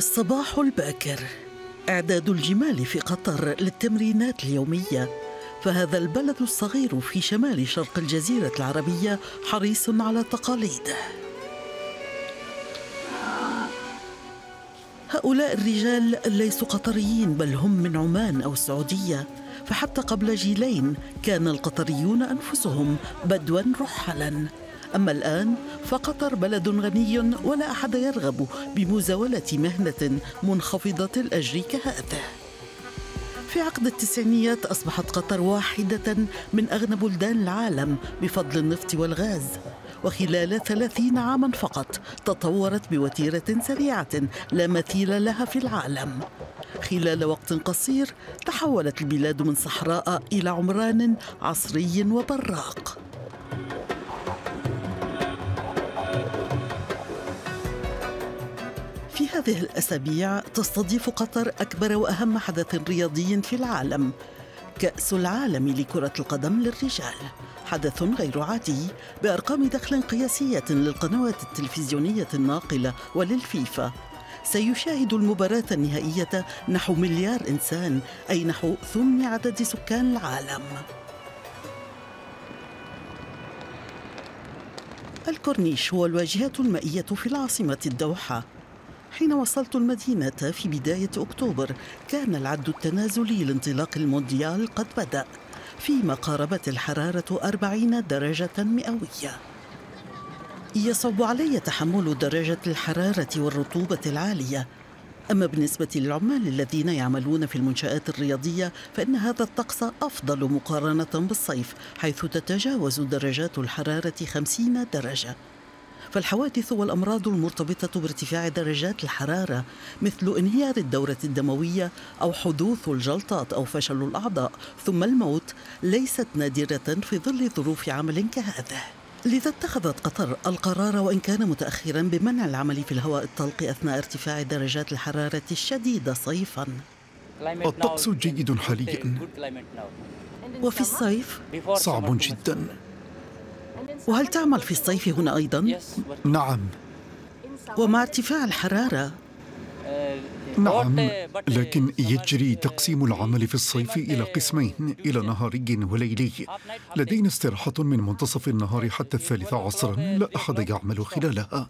الصباح الباكر، إعداد الجمال في قطر للتمرينات اليومية. فهذا البلد الصغير في شمال شرق الجزيرة العربية حريص على تقاليده. هؤلاء الرجال ليسوا قطريين، بل هم من عمان أو السعودية، فحتى قبل جيلين كان القطريون أنفسهم بدوا رحلا. أما الآن فقطر بلد غني ولا أحد يرغب بمزاولة مهنة منخفضة الأجر كهذه. في عقد التسعينيات أصبحت قطر واحدة من أغنى بلدان العالم بفضل النفط والغاز، وخلال 30 عاما فقط تطورت بوتيرة سريعة لا مثيل لها في العالم. خلال وقت قصير تحولت البلاد من صحراء إلى عمران عصري وبراق. في هذه الأسابيع تستضيف قطر أكبر وأهم حدث رياضي في العالم، كأس العالم لكرة القدم للرجال، حدث غير عادي بأرقام دخل قياسية للقنوات التلفزيونية الناقلة وللفيفا. سيشاهد المباراة النهائية نحو مليار إنسان، أي نحو ثمن عدد سكان العالم. الكورنيش هو الواجهة المائية في العاصمة الدوحة. حين وصلت المدينة في بداية أكتوبر كان العد التنازلي لانطلاق المونديال قد بدأ، فيما قاربت الحرارة 40 درجة مئوية. يصعب علي تحمل درجة الحرارة والرطوبة العالية، أما بالنسبة للعمال الذين يعملون في المنشآت الرياضية فإن هذا الطقس أفضل مقارنة بالصيف، حيث تتجاوز درجات الحرارة 50 درجة. فالحوادث والأمراض المرتبطة بارتفاع درجات الحرارة مثل انهيار الدورة الدموية أو حدوث الجلطات أو فشل الأعضاء ثم الموت ليست نادرة في ظل ظروف عمل كهذه. لذا اتخذت قطر القرار، وإن كان متأخرا، بمنع العمل في الهواء الطلق أثناء ارتفاع درجات الحرارة الشديدة صيفا. الطقس جيد حاليا، وفي الصيف صعب جدا. وهل تعمل في الصيف هنا أيضا؟ نعم. ومع ارتفاع الحرارة؟ نعم، لكن يجري تقسيم العمل في الصيف إلى قسمين، إلى نهاري وليلي. لدينا استراحة من منتصف النهار حتى 13 عصرا، لا أحد يعمل خلالها.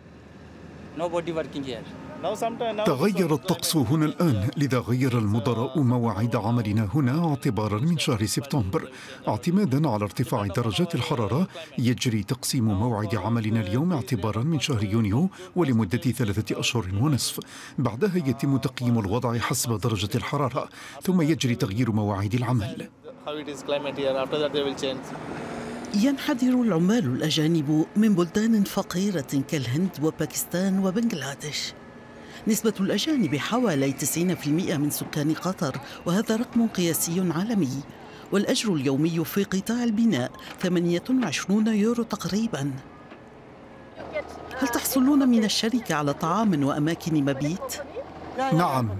تغير الطقس هنا الآن، لذا غير المدراء مواعيد عملنا هنا اعتبارا من شهر سبتمبر. اعتمادا على ارتفاع درجات الحرارة يجري تقسيم موعد عملنا اليوم اعتبارا من شهر يونيو ولمدة 3 أشهر ونصف. بعدها يتم تقييم الوضع حسب درجة الحرارة، ثم يجري تغيير مواعيد العمل. ينحدر العمال الأجانب من بلدان فقيرة كالهند وباكستان وبنغلاديش. نسبة الأجانب حوالي 90% من سكان قطر، وهذا رقم قياسي عالمي. والأجر اليومي في قطاع البناء 28 يورو تقريبا. هل تحصلون من الشركة على طعام وأماكن مبيت؟ نعم.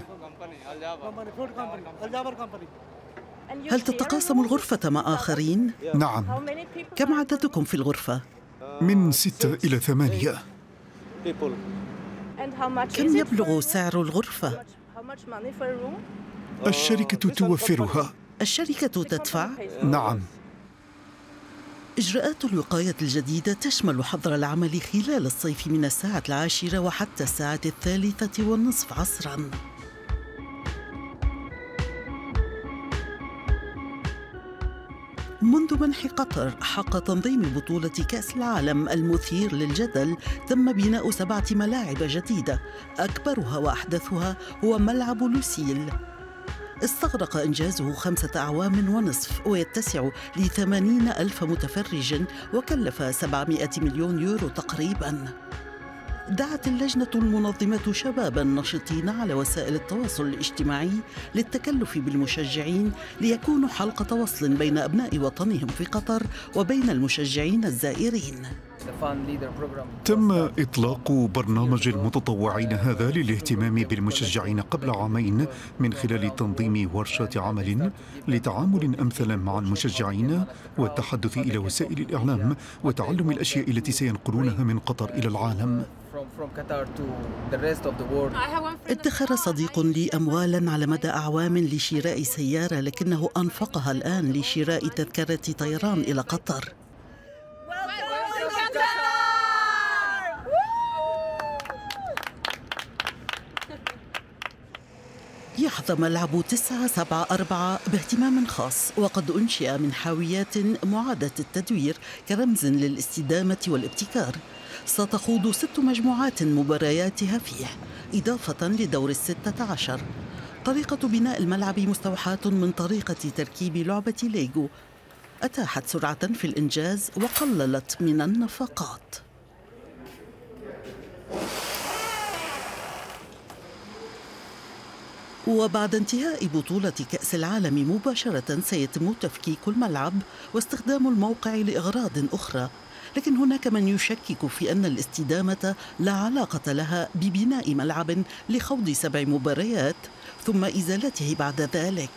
هل تتقاسم الغرفة مع آخرين؟ نعم. كم عددكم في الغرفة؟ من 6 إلى 8. كم يبلغ سعر الغرفة؟ الشركة توفرها. الشركة تدفع؟ نعم. إجراءات الوقاية الجديدة تشمل حظر العمل خلال الصيف من الساعة 10 وحتى الساعة 3:30 عصراً. منذ منح قطر حق تنظيم بطولة كأس العالم المثير للجدل تم بناء 7 ملاعب جديدة، أكبرها وأحدثها هو ملعب لوسيل. استغرق إنجازه 5 أعوام ونصف ويتسع ل80 ألف متفرج، وكلف 700 مليون يورو تقريباً. دعت اللجنة المنظمة شباباً نشطين على وسائل التواصل الاجتماعي للتكلف بالمشجعين ليكونوا حلقة وصل بين أبناء وطنهم في قطر وبين المشجعين الزائرين. تم إطلاق برنامج المتطوعين هذا للاهتمام بالمشجعين قبل عامين من خلال تنظيم ورشات عمل لتعامل أمثل مع المشجعين والتحدث إلى وسائل الإعلام وتعلم الأشياء التي سينقلونها من قطر إلى العالم. ادخر صديق لي أموالاً على مدى أعوام لشراء سيارة، لكنه أنفقها الآن لشراء تذكرة طيران إلى قطر. يحظى ملعب 974 باهتمام خاص، وقد أنشئ من حاويات معادة التدوير كرمز للاستدامة والابتكار. ستخوض 6 مجموعات مبارياتها فيه إضافة لدور 16. طريقة بناء الملعب مستوحاة من طريقة تركيب لعبة ليغو، أتاحت سرعة في الإنجاز وقللت من النفقات. وبعد انتهاء بطولة كأس العالم مباشرة سيتم تفكيك الملعب واستخدام الموقع لأغراض أخرى، لكن هناك من يشكك في أن الاستدامة لا علاقة لها ببناء ملعب لخوض 7 مباريات ثم إزالته بعد ذلك.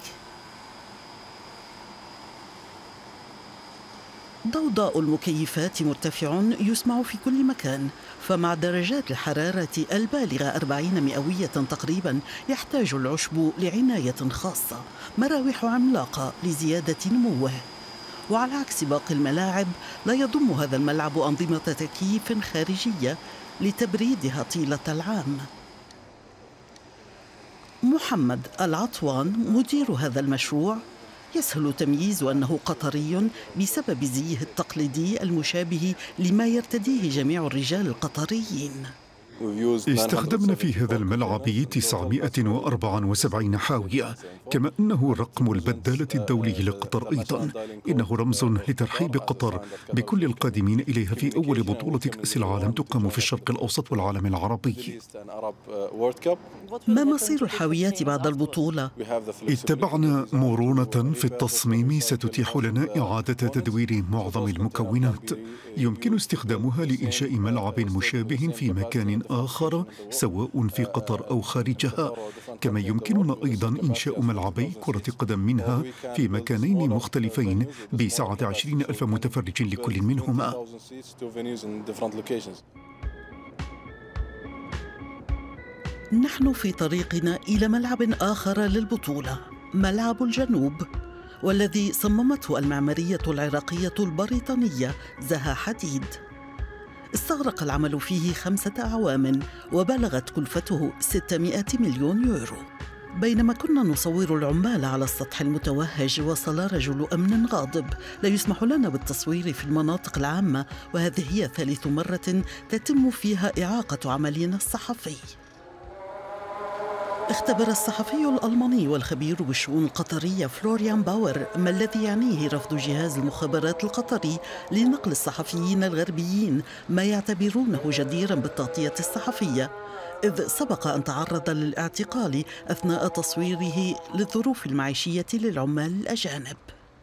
ضوضاء المكيفات مرتفع يسمع في كل مكان، فمع درجات الحرارة البالغة 40 مئوية تقريبا يحتاج العشب لعناية خاصة، مراوح عملاقة لزيادة نموه. وعلى عكس باقي الملاعب لا يضم هذا الملعب أنظمة تكييف خارجية لتبريدها طيلة العام. محمد العطوان مدير هذا المشروع يسهل تمييز أنه قطري بسبب زيه التقليدي المشابه لما يرتديه جميع الرجال القطريين. استخدمنا في هذا الملعب 974 حاوية، كما أنه رقم البدالة الدولي لقطر أيضا. إنه رمز لترحيب قطر بكل القادمين إليها في أول بطولة كأس العالم تقام في الشرق الأوسط والعالم العربي. ما مصير الحاويات بعد البطولة؟ اتبعنا مرونة في التصميم ستتيح لنا إعادة تدوير معظم المكونات. يمكن استخدامها لإنشاء ملعب مشابه في مكان آخر سواء في قطر أو خارجها، كما يمكننا أيضا إنشاء ملعبي كرة قدم منها في مكانين مختلفين بسعة 20,000 متفرج لكل منهما. نحن في طريقنا إلى ملعب آخر للبطولة، ملعب الجنوب، والذي صممته المعمارية العراقية البريطانية زها حديد. استغرق العمل فيه 5 أعوام وبلغت كلفته 600 مليون يورو. بينما كنا نصور العمال على السطح المتوهج، وصل رجل أمن غاضب لا يسمح لنا بالتصوير في المناطق العامة، وهذه هي ثالث مرة تتم فيها إعاقة عملنا الصحفي. اختبر الصحفي الألماني والخبير بالشؤون القطرية فلوريان باور ما الذي يعنيه رفض جهاز المخابرات القطري لنقل الصحفيين الغربيين، ما يعتبرونه جديرا بالتغطية الصحفية، إذ سبق أن تعرض للاعتقال أثناء تصويره للظروف المعيشية للعمال الأجانب.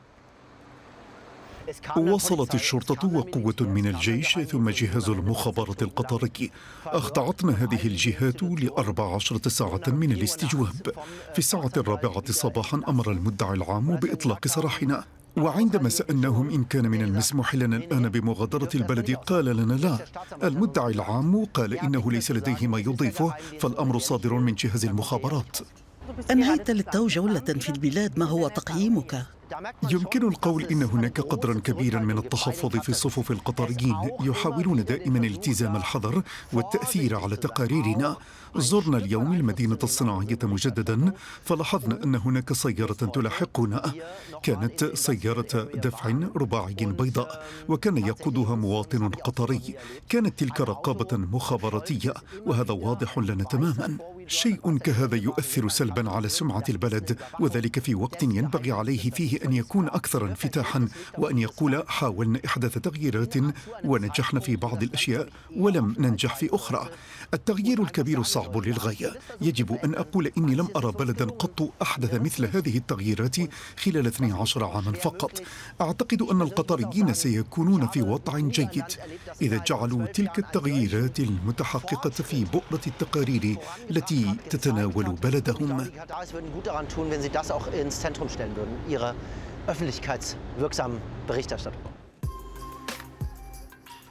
وصلت الشرطة وقوة من الجيش ثم جهاز المخابرات القطري. أخضعتنا هذه الجهات ل14 ساعة من الاستجواب. في الساعة 4 صباحا أمر المدعي العام بإطلاق سراحنا، وعندما سألناهم إن كان من المسموح لنا الآن بمغادرة البلد قال لنا لا. المدعي العام قال إنه ليس لديه ما يضيفه، فالأمر صادر من جهاز المخابرات. أنهيت للتو جولة في البلاد، ما هو تقييمك؟ يمكن القول إن هناك قدرا كبيرا من التحفظ في صفوف القطريين، يحاولون دائما التزام الحذر والتأثير على تقاريرنا. زرنا اليوم المدينة الصناعية مجددا، فلاحظنا أن هناك سيارة تلاحقنا. كانت سيارة دفع رباعي بيضاء، وكان يقودها مواطن قطري. كانت تلك رقابة مخابراتية، وهذا واضح لنا تماما. شيء كهذا يؤثر سلبا على سمعة البلد، وذلك في وقت ينبغي عليه فيه أن يكون أكثر انفتاحا، وأن يقول حاولنا إحداث تغييرات ونجحنا في بعض الأشياء ولم ننجح في أخرى. التغيير الكبير صعب للغاية. يجب أن أقول إني لم أرى بلدا قط أحدث مثل هذه التغييرات خلال 12 عاما فقط. أعتقد أن القطريين سيكونون في وضع جيد إذا جعلوا تلك التغييرات المتحققة في بؤرة التقارير التي تتناول بلدهم.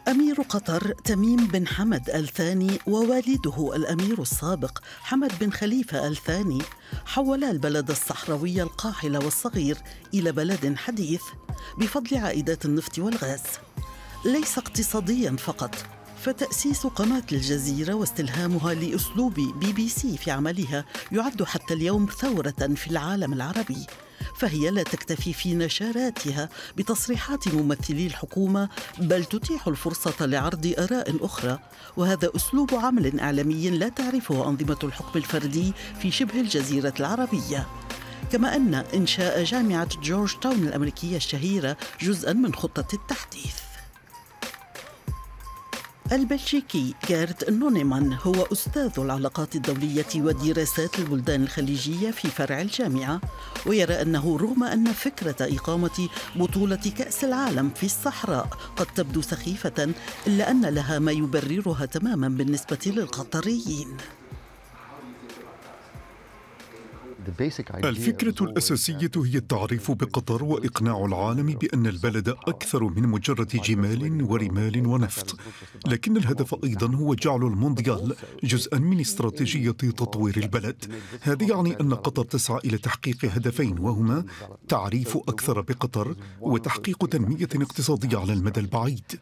أمير قطر تميم بن حمد آل ثاني ووالده الأمير السابق حمد بن خليفة آل ثاني حولا البلد الصحراوي القاحل والصغير إلى بلد حديث بفضل عائدات النفط والغاز، ليس اقتصاديا فقط، فتأسيس قناة الجزيرة واستلهامها لأسلوب BBC في عملها يعد حتى اليوم ثورة في العالم العربي، فهي لا تكتفي في نشراتها بتصريحات ممثلي الحكومة، بل تتيح الفرصة لعرض آراء أخرى، وهذا أسلوب عمل إعلامي لا تعرفه أنظمة الحكم الفردي في شبه الجزيرة العربية. كما أن إنشاء جامعة جورج تاون الأمريكية الشهيرة جزءاً من خطة التحديث. البلجيكي جيرت نونيمان هو أستاذ العلاقات الدولية ودراسات البلدان الخليجية في فرع الجامعة، ويرى أنه رغم أن فكرة إقامة بطولة كأس العالم في الصحراء قد تبدو سخيفة، إلا أن لها ما يبررها تماماً بالنسبة للقطريين. الفكرة الأساسية هي التعريف بقطر وإقناع العالم بأن البلد أكثر من مجرد جمال ورمال ونفط، لكن الهدف أيضا هو جعل المونديال جزءا من استراتيجية تطوير البلد. هذا يعني أن قطر تسعى إلى تحقيق هدفين، وهما تعريف أكثر بقطر وتحقيق تنمية اقتصادية على المدى البعيد.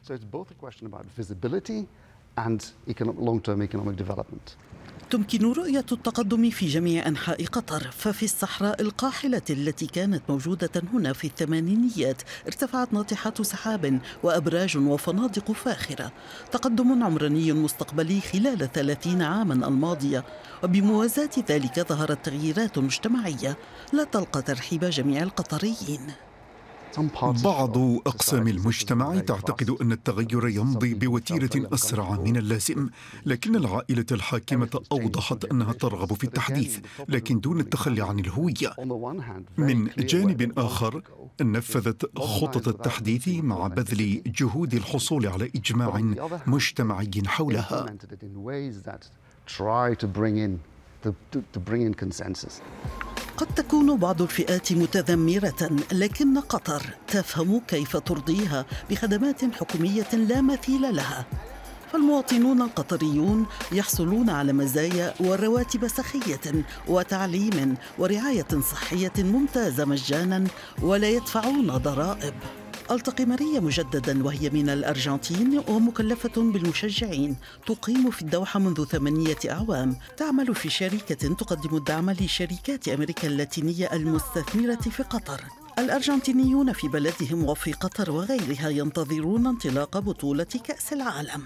تمكن رؤية التقدم في جميع أنحاء قطر، ففي الصحراء القاحلة التي كانت موجودة هنا في الثمانينيات ارتفعت ناطحات سحاب وأبراج وفنادق فاخرة، تقدم عمراني مستقبلي خلال 30 عاما الماضية، وبموازاة ذلك ظهرت تغييرات مجتمعية لا تلقى ترحيب جميع القطريين. بعض أقسام المجتمع تعتقد أن التغير يمضي بوتيرة أسرع من اللازم، لكن العائلة الحاكمة أوضحت أنها ترغب في التحديث لكن دون التخلي عن الهوية. من جانب آخر نفذت خطط التحديث مع بذل جهود الحصول على إجماع مجتمعي حولها. قد تكون بعض الفئات متذمرة، لكن قطر تفهم كيف ترضيها بخدمات حكومية لا مثيل لها، فالمواطنون القطريون يحصلون على مزايا ورواتب سخية وتعليم ورعاية صحية ممتازة مجانا، ولا يدفعون ضرائب. ألتقي ماريا مجددا وهي من الأرجنتين ومكلفة بالمشجعين، تقيم في الدوحة منذ 8 أعوام، تعمل في شركة تقدم الدعم لشركات أمريكا اللاتينية المستثمرة في قطر. الأرجنتينيون في بلدهم وفي قطر وغيرها ينتظرون انطلاق بطولة كأس العالم.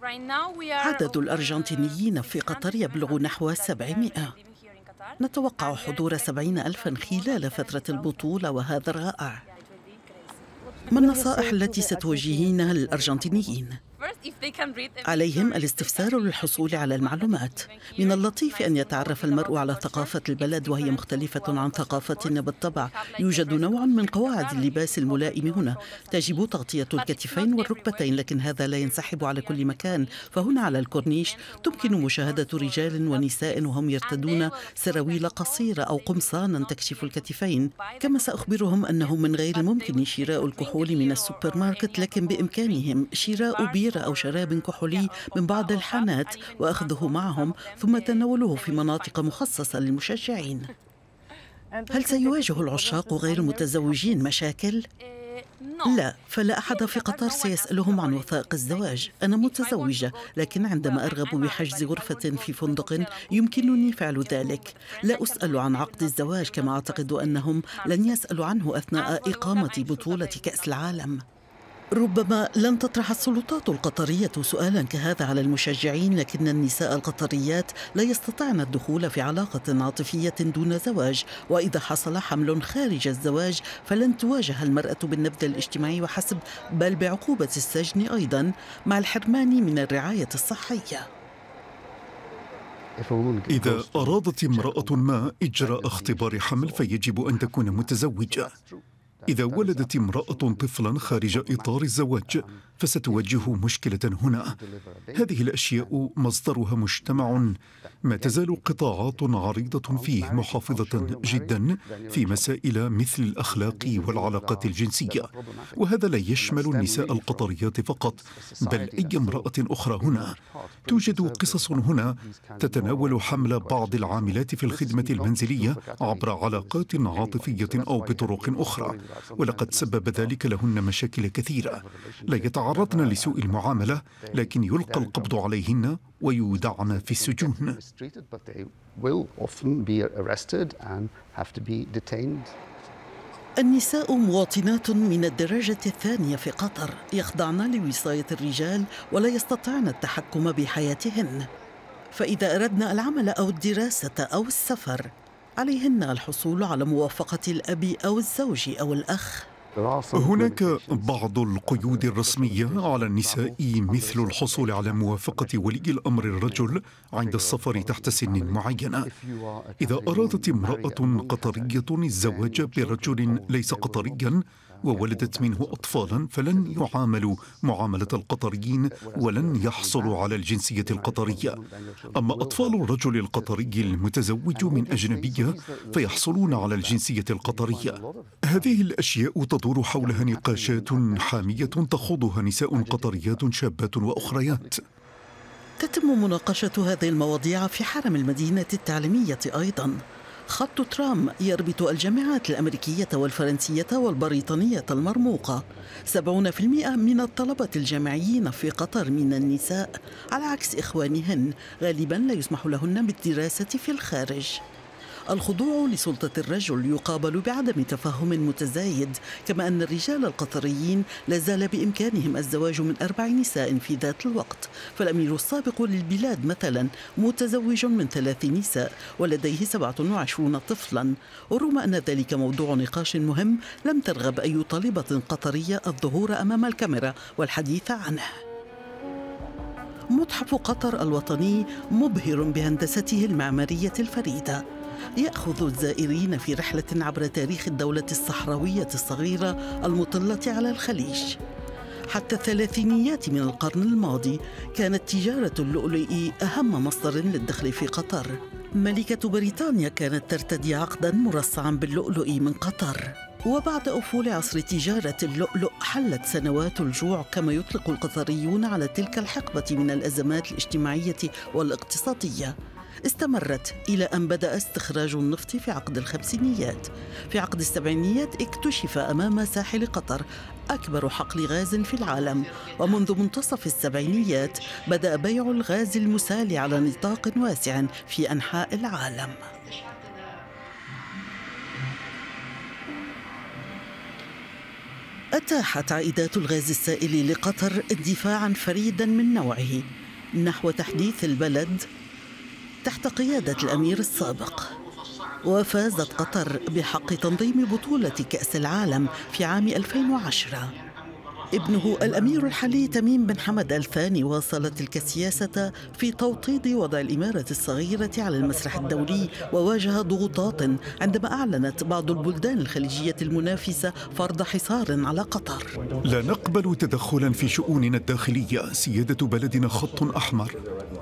عدد الأرجنتينيين في قطر يبلغ نحو 700. نتوقع حضور 70,000 خلال فترة البطولة، وهذا رائع. ما النصائح التي ستوجهينها للأرجنتينيين؟ عليهم الاستفسار للحصول على المعلومات. من اللطيف أن يتعرف المرء على ثقافة البلد وهي مختلفة عن ثقافتنا بالطبع. يوجد نوع من قواعد اللباس الملائم هنا، تجب تغطية الكتفين والركبتين، لكن هذا لا ينسحب على كل مكان، فهنا على الكورنيش تمكن مشاهدة رجال ونساء وهم يرتدون سراويل قصيرة أو قمصانا تكشف الكتفين. كما سأخبرهم أنه من غير الممكن شراء الكحول من السوبر ماركت، لكن بإمكانهم شراء بيرة أو شراب كحولي من بعض الحانات وأخذه معهم ثم تناوله في مناطق مخصصة للمشجعين. هل سيواجه العشاق غير المتزوجين مشاكل؟ لا، فلا أحد في قطر سيسألهم عن وثائق الزواج. أنا متزوجة، لكن عندما أرغب بحجز غرفة في فندق يمكنني فعل ذلك. لا أسأل عن عقد الزواج، كما أعتقد أنهم لن يسألوا عنه أثناء إقامة بطولة كأس العالم. ربما لن تطرح السلطات القطرية سؤالا كهذا على المشجعين، لكن النساء القطريات لا يستطعن الدخول في علاقة عاطفية دون زواج، وإذا حصل حمل خارج الزواج فلن تواجه المرأة بالنبذ الاجتماعي وحسب، بل بعقوبة السجن أيضا، مع الحرمان من الرعاية الصحية. إذا أرادت امرأة ما إجراء اختبار حمل فيجب أن تكون متزوجة. إذا ولدت امرأة طفلا خارج إطار الزواج فستواجه مشكلة هنا. هذه الأشياء مصدرها مجتمع ما تزال قطاعات عريضة فيه محافظة جدا في مسائل مثل الأخلاق والعلاقات الجنسية، وهذا لا يشمل النساء القطريات فقط بل أي امرأة أخرى هنا. توجد قصص هنا تتناول حمل بعض العاملات في الخدمة المنزلية عبر علاقات عاطفية أو بطرق أخرى، ولقد سبب ذلك لهن مشاكل كثيرة. لا يتعرضن لسوء المعاملة، لكن يلقى القبض عليهن ويودعن في السجون. النساء مواطنات من الدرجة الثانية في قطر، يخضعن لوصاية الرجال ولا يستطيعن التحكم بحياتهن، فإذا أردن العمل أو الدراسة أو السفر عليهن الحصول على موافقة الأب أو الزوج أو الأخ. هناك بعض القيود الرسمية على النساء، مثل الحصول على موافقة ولي الأمر الرجل عند السفر تحت سن معينة. إذا أرادت امرأة قطرية الزواج برجل ليس قطريا وولدت منه أطفالا فلن يعاملوا معاملة القطريين ولن يحصلوا على الجنسية القطرية. أما أطفال الرجل القطري المتزوج من أجنبية فيحصلون على الجنسية القطرية. هذه الأشياء تدور حولها نقاشات حامية تخوضها نساء قطريات شابات وأخريات. تتم مناقشة هذه المواضيع في حرم المدينة التعليمية أيضاً. خط ترام يربط الجامعات الأمريكية والفرنسية والبريطانية المرموقة. 70% من الطلبة الجامعيين في قطر من النساء، على عكس إخوانهن غالباً لا يسمح لهن بالدراسة في الخارج. الخضوع لسلطة الرجل يقابل بعدم تفهم متزايد، كما أن الرجال القطريين لا زال بإمكانهم الزواج من 4 نساء في ذات الوقت، فالأمير السابق للبلاد مثلا متزوج من 3 نساء ولديه 27 طفلا. ورغم أن ذلك موضوع نقاش مهم، لم ترغب أي طالبة قطرية الظهور أمام الكاميرا والحديث عنه. متحف قطر الوطني مبهر بهندسته المعمارية الفريدة، يأخذ الزائرين في رحلة عبر تاريخ الدولة الصحراوية الصغيرة المطلة على الخليج. حتى الثلاثينيات من القرن الماضي كانت تجارة اللؤلؤ أهم مصدر للدخل في قطر. ملكة بريطانيا كانت ترتدي عقداً مرصعاً باللؤلؤ من قطر. وبعد أفول عصر تجارة اللؤلؤ حلت سنوات الجوع، كما يطلق القطريون على تلك الحقبة من الأزمات الاجتماعية والاقتصادية. استمرت إلى أن بدأ استخراج النفط في عقد الخمسينيات. في عقد السبعينيات اكتشف أمام ساحل قطر أكبر حقل غاز في العالم، ومنذ منتصف السبعينيات بدأ بيع الغاز المسال على نطاق واسع في أنحاء العالم. أتاحت عائدات الغاز السائل لقطر اندفاعاً فريداً من نوعه نحو تحديث البلد تحت قيادة الأمير السابق. وفازت قطر بحق تنظيم بطولة كأس العالم في عام 2010. ابنه الأمير الحالي تميم بن حمد الثاني واصل تلك السياسة في توطيد وضع الإمارة الصغيرة على المسرح الدولي، وواجه ضغوطات عندما أعلنت بعض البلدان الخليجية المنافسة فرض حصار على قطر. لا نقبل تدخلا في شؤوننا الداخلية، سيادة بلدنا خط أحمر.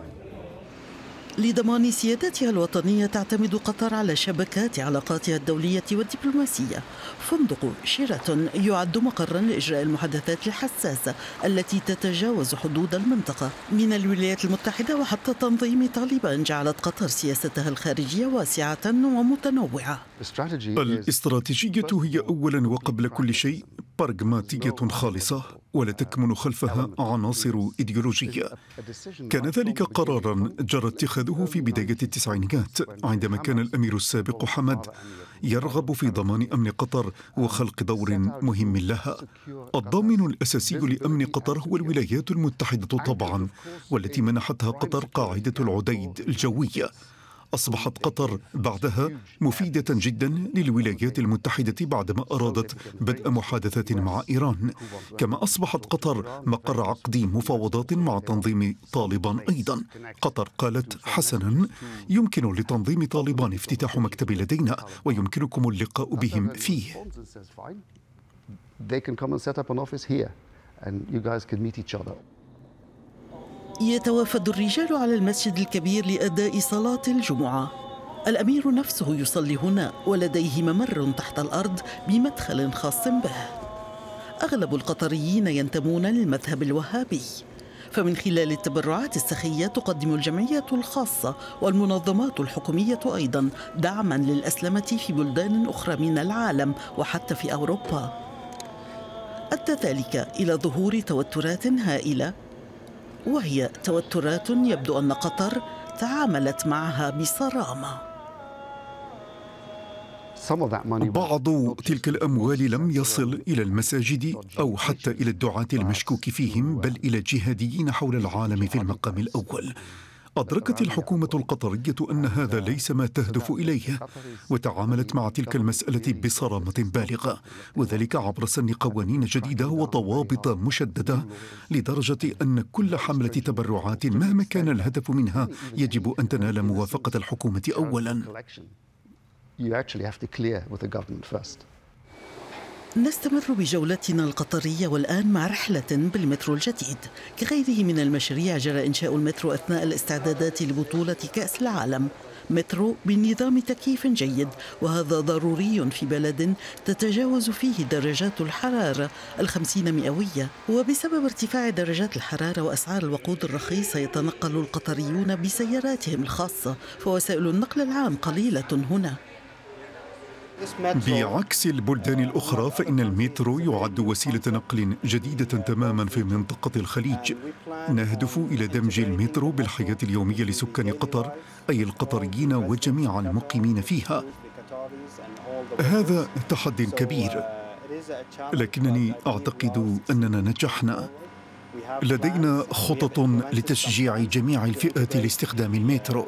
لضمان سيادتها الوطنية تعتمد قطر على شبكات علاقاتها الدولية والدبلوماسية. فندق شيراتون يعد مقرا لإجراء المحادثات الحساسة التي تتجاوز حدود المنطقة، من الولايات المتحدة وحتى تنظيم طالبان جعلت قطر سياستها الخارجية واسعة ومتنوعة. الاستراتيجية هي أولا وقبل كل شيء براغماتية خالصة، ولا تكمن خلفها عناصر إيديولوجية. كان ذلك قراراً جرى اتخاذه في بداية التسعينيات، عندما كان الأمير السابق حمد يرغب في ضمان أمن قطر وخلق دور مهم لها. الضامن الأساسي لأمن قطر هو الولايات المتحدة طبعاً، والتي منحتها قطر قاعدة العديد الجوية. أصبحت قطر بعدها مفيدة جدا للولايات المتحدة بعدما أرادت بدء محادثات مع إيران، كما أصبحت قطر مقر عقد مفاوضات مع تنظيم طالبان أيضا. قطر قالت حسنا، يمكن لتنظيم طالبان افتتاح مكتب لدينا ويمكنكم اللقاء بهم فيه. يتوافد الرجال على المسجد الكبير لأداء صلاة الجمعة. الأمير نفسه يصلي هنا ولديه ممر تحت الأرض بمدخل خاص به. أغلب القطريين ينتمون للمذهب الوهابي، فمن خلال التبرعات السخية تقدم الجمعيات الخاصة والمنظمات الحكومية أيضاً دعماً للأسلمة في بلدان أخرى من العالم وحتى في أوروبا. أدى ذلك إلى ظهور توترات هائلة، وهي توترات يبدو أن قطر تعاملت معها بصرامة. بعض تلك الأموال لم يصل إلى المساجد أو حتى إلى الدعاة المشكوك فيهم، بل إلى الجهاديين حول العالم في المقام الأول. أدركت الحكومة القطرية أن هذا ليس ما تهدف إليه، وتعاملت مع تلك المسألة بصرامة بالغة، وذلك عبر سن قوانين جديدة وضوابط مشددة، لدرجة أن كل حملة تبرعات مهما كان الهدف منها يجب أن تنال موافقة الحكومة أولاً. نستمر بجولتنا القطرية والآن مع رحلة بالمترو الجديد. كغيره من المشاريع جرى إنشاء المترو أثناء الاستعدادات لبطولة كأس العالم. مترو بنظام تكييف جيد، وهذا ضروري في بلد تتجاوز فيه درجات الحرارة 50 مئوية. وبسبب ارتفاع درجات الحرارة وأسعار الوقود الرخيصة يتنقل القطريون بسياراتهم الخاصة، فوسائل النقل العام قليلة هنا. بعكس البلدان الأخرى، فإن المترو يعد وسيلة نقل جديدة تماما في منطقة الخليج. نهدف إلى دمج المترو بالحياة اليومية لسكان قطر، أي القطريين وجميع المقيمين فيها. هذا تحدي كبير، لكنني أعتقد أننا نجحنا. لدينا خطط لتشجيع جميع الفئات لاستخدام المترو.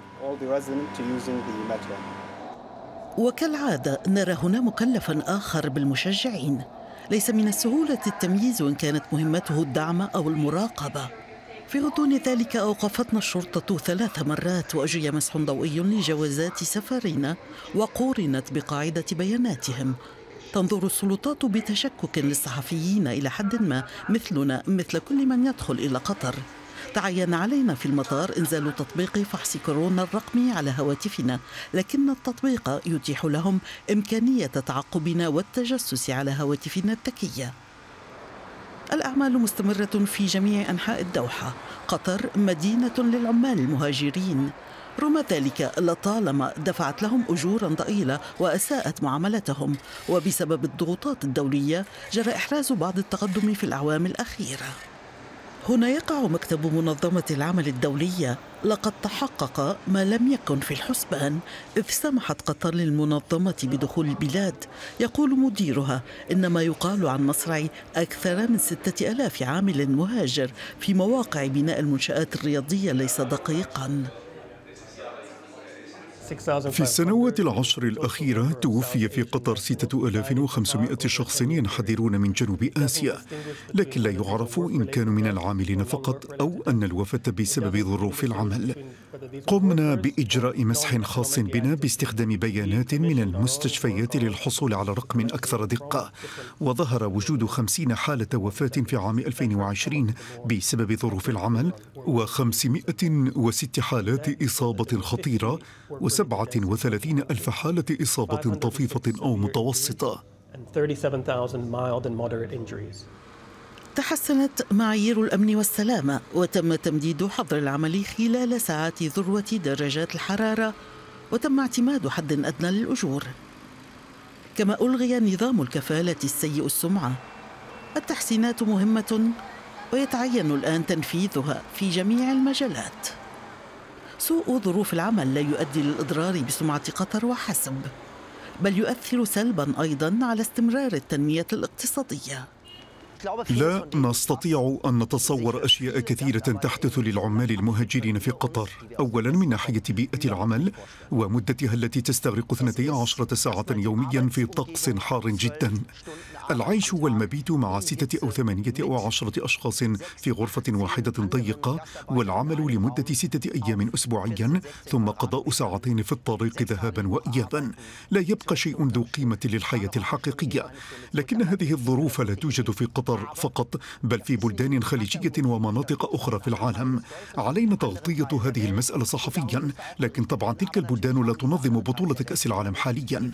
وكالعادة نرى هنا مكلفاً آخر بالمشجعين. ليس من السهولة التمييز إن كانت مهمته الدعم أو المراقبة. في غضون ذلك أوقفتنا الشرطة 3 مرات، وأجري مسح ضوئي لجوازات سفرنا وقورنت بقاعدة بياناتهم. تنظر السلطات بتشكك للصحفيين إلى حد ما، مثلنا مثل كل من يدخل إلى قطر. تعين علينا في المطار إنزال تطبيق فحص كورونا الرقمي على هواتفنا، لكن التطبيق يتيح لهم إمكانية تعقبنا والتجسس على هواتفنا الذكية. الأعمال مستمرة في جميع أنحاء الدوحة. قطر مدينة للعمال المهاجرين، رغم ذلك لطالما دفعت لهم أجورا ضئيلة وأساءت معاملتهم، وبسبب الضغوطات الدولية جرى إحراز بعض التقدم في الأعوام الأخيرة. هنا يقع مكتب منظمة العمل الدولية. لقد تحقق ما لم يكن في الحسبان، إذ سمحت قطر للمنظمة بدخول البلاد. يقول مديرها إن ما يقال عن مصرع أكثر من 6000 عامل مهاجر في مواقع بناء المنشآت الرياضية ليس دقيقاً. في السنوات العشر الأخيرة توفي في قطر 6500 شخص ينحدرون من جنوب آسيا، لكن لا يعرف إن كانوا من العاملين فقط أو أن الوفاة بسبب ظروف العمل. قمنا بإجراء مسح خاص بنا باستخدام بيانات من المستشفيات للحصول على رقم أكثر دقة، وظهر وجود 50 حالة وفاة في عام 2020 بسبب ظروف العمل، و506 حالات إصابة خطيرة، و37 ألف حالة إصابة طفيفة أو متوسطة. تحسنت معايير الأمن والسلامة، وتم تمديد حظر العمل خلال ساعات ذروة درجات الحرارة، وتم اعتماد حد أدنى للأجور. كما ألغي نظام الكفالة السيء السمعة. التحسينات مهمة ويتعين الآن تنفيذها في جميع المجالات. سوء ظروف العمل لا يؤدي للإضرار بسمعة قطر وحسب، بل يؤثر سلباً أيضاً على استمرار التنمية الاقتصادية. لا نستطيع أن نتصور أشياء كثيرة تحدث للعمال المهاجرين في قطر. أولاً من ناحية بيئة العمل ومدتها التي تستغرق 12 ساعة يومياً في طقس حار جداً. العيش والمبيت مع 6 أو 8 أو 10 أشخاص في غرفة واحدة ضيقة، والعمل لمدة 6 أيام أسبوعياً، ثم قضاء ساعتين في الطريق ذهاباً وإياباً. لا يبقى شيء ذو قيمة للحياة الحقيقية. لكن هذه الظروف لا توجد في قطر قطر فقط، بل في بلدان خليجية ومناطق أخرى في العالم. علينا تغطية هذه المسألة صحفيا، لكن طبعا تلك البلدان لا تنظم بطولة كأس العالم حاليا.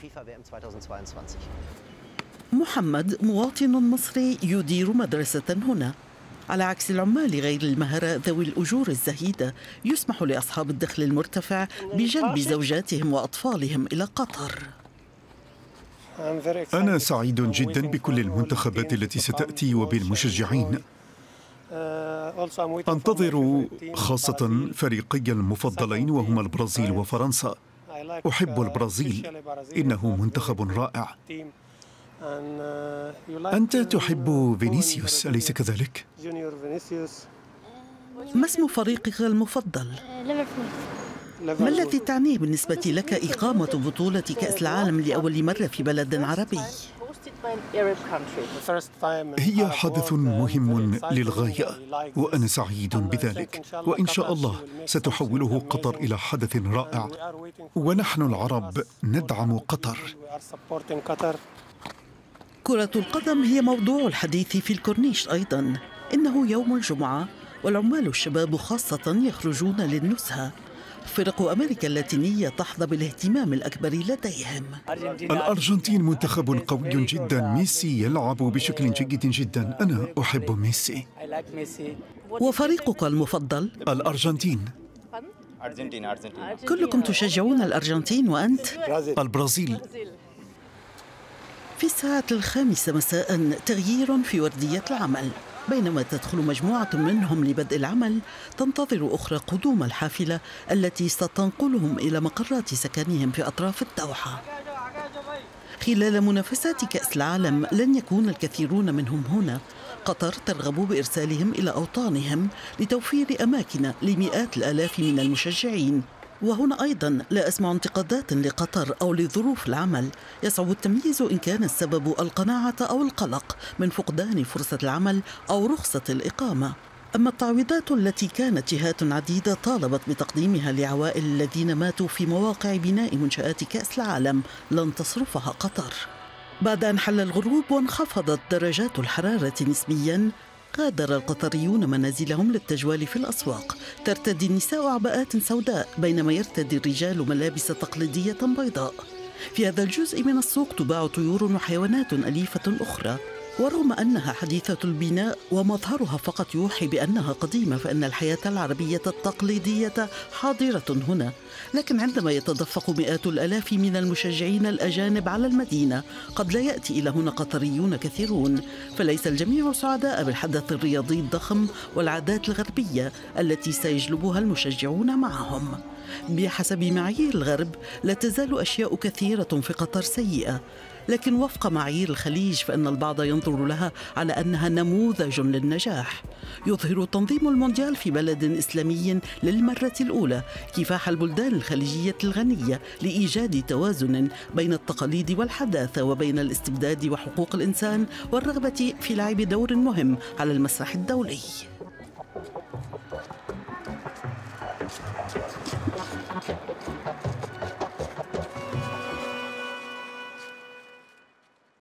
محمد مواطن مصري يدير مدرسة هنا. على عكس العمال غير المهرة ذوي الأجور الزهيدة، يسمح لأصحاب الدخل المرتفع بجلب زوجاتهم وأطفالهم إلى قطر. أنا سعيد جدا بكل المنتخبات التي ستأتي وبالمشجعين. أنتظر خاصة فريقي المفضلين وهما البرازيل وفرنسا. أحب البرازيل، إنه منتخب رائع. أنت تحب فينيسيوس أليس كذلك؟ ما اسم فريقك المفضل؟ ما الذي تعنيه بالنسبة لك إقامة بطولة كأس العالم لأول مرة في بلد عربي؟ هي حدث مهم للغاية، وأنا سعيد بذلك، وإن شاء الله ستحوله قطر إلى حدث رائع، ونحن العرب ندعم قطر. كرة القدم هي موضوع الحديث في الكورنيش أيضا. إنه يوم الجمعة والعمال الشباب خاصة يخرجون للنزهة. فرق أمريكا اللاتينية تحظى بالاهتمام الأكبر لديهم. الأرجنتين منتخب قوي جدا، ميسي يلعب بشكل جيد جدا، أنا أحب ميسي. وفريقك المفضل؟ الأرجنتين. كلكم تشجعون الأرجنتين وأنت؟ البرازيل. في الساعة 5 مساء تغيير في وردية العمل. بينما تدخل مجموعة منهم لبدء العمل، تنتظر أخرى قدوم الحافلة التي ستنقلهم إلى مقرات سكنهم في أطراف الدوحة. خلال منافسات كأس العالم لن يكون الكثيرون منهم هنا. قطر ترغب بإرسالهم إلى أوطانهم لتوفير أماكن لمئات الآلاف من المشجعين. وهنا أيضا لا أسمع انتقادات لقطر أو لظروف العمل. يصعب التمييز إن كان السبب القناعة أو القلق من فقدان فرصة العمل أو رخصة الإقامة. أما التعويضات التي كانت جهات عديدة طالبت بتقديمها لعوائل الذين ماتوا في مواقع بناء منشآت كأس العالم لن تصرفها قطر. بعد أن حل الغروب وانخفضت درجات الحرارة نسبياً، غادر القطريون منازلهم للتجوال في الأسواق. ترتدي النساء عباءات سوداء بينما يرتدي الرجال ملابس تقليدية بيضاء. في هذا الجزء من السوق تباع طيور وحيوانات أليفة أخرى. ورغم أنها حديثة البناء ومظهرها فقط يوحي بأنها قديمة، فإن الحياة العربية التقليدية حاضرة هنا. لكن عندما يتدفق مئات الآلاف من المشجعين الأجانب على المدينة، قد لا يأتي إلى هنا قطريون كثيرون، فليس الجميع سعداء بالحدث الرياضي الضخم والعادات الغربية التي سيجلبها المشجعون معهم. بحسب معايير الغرب لا تزال أشياء كثيرة في قطر سيئة، لكن وفق معايير الخليج فإن البعض ينظر لها على أنها نموذج للنجاح. يظهر تنظيم المونديال في بلد إسلامي للمرة الأولى كفاح البلدان الخليجية الغنية لإيجاد توازن بين التقاليد والحداثة وبين الاستبداد وحقوق الإنسان والرغبة في لعب دور مهم على المسرح الدولي.